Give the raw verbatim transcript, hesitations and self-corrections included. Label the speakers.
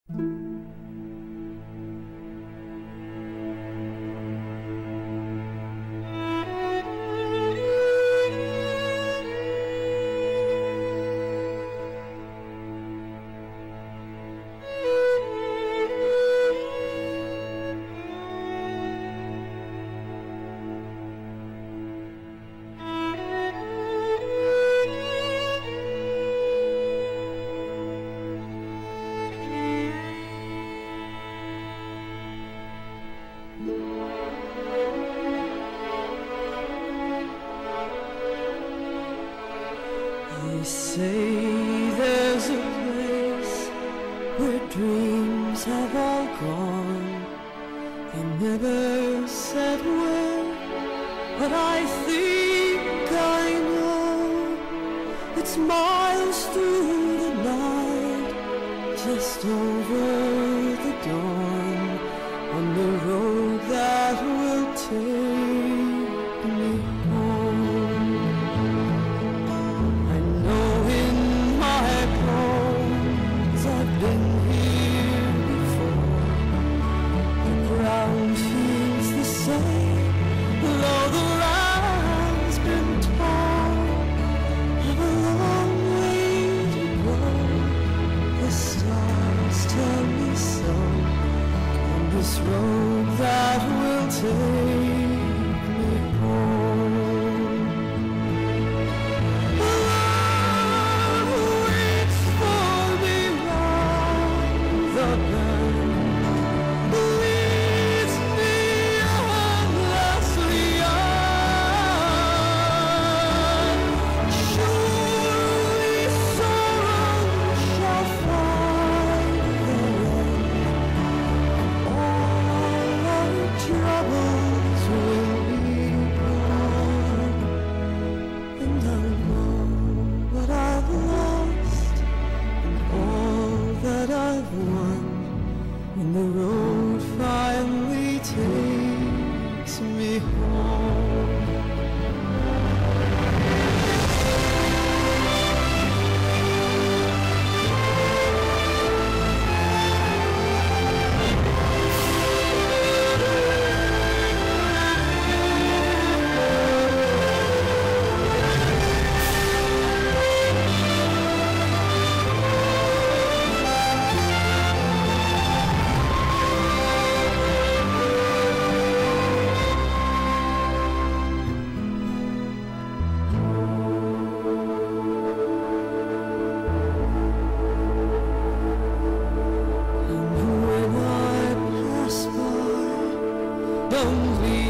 Speaker 1: They say there's a place where dreams have all gone. They never said where, but I think I know. It's miles through the night, just over the dawn, on the road that will take me home. I know in my bones I've been here before. The ground feels the same, though the land's been torn. I've a long way to go, the stars tell me so, on this road that will take me home. Love waits for me round the bend, leads me endlessly on. Surely sorrow shall find the end, all our troubles will be gone, and I'll know what I've lost and all that I've won when the road finally takes me home. And when I pass by, don't leave